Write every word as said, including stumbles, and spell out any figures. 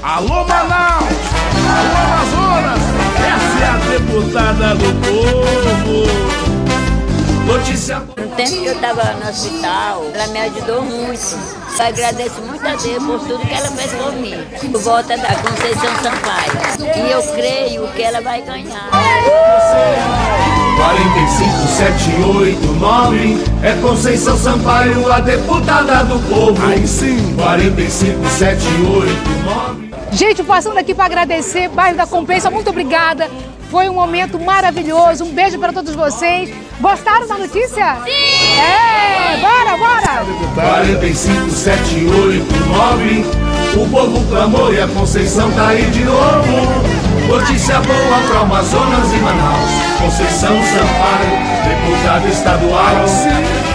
Alô, Manaus! Alô, Amazonas! Essa é a deputada do povo! Notícia... No tempo que eu estava no hospital, ela me ajudou muito. Eu agradeço muito a Deus por tudo que ela fez por mim. Por volta da Conceição Sampaio. E eu creio que ela vai ganhar. quatro cinco sete oito nove é Conceição Sampaio, a deputada do povo. Aí sim! quatro cinco sete oito nove. Gente, passando aqui para agradecer, bairro da Compensa, muito obrigada. Foi um momento maravilhoso. Um beijo para todos vocês. Gostaram da notícia? Sim! É! Bora, bora! quatro cinco sete oito nove, o povo clamou e a Conceição tá aí de novo. Notícia boa para Amazonas e Manaus. Conceição Sampaio, deputada estadual. Sim.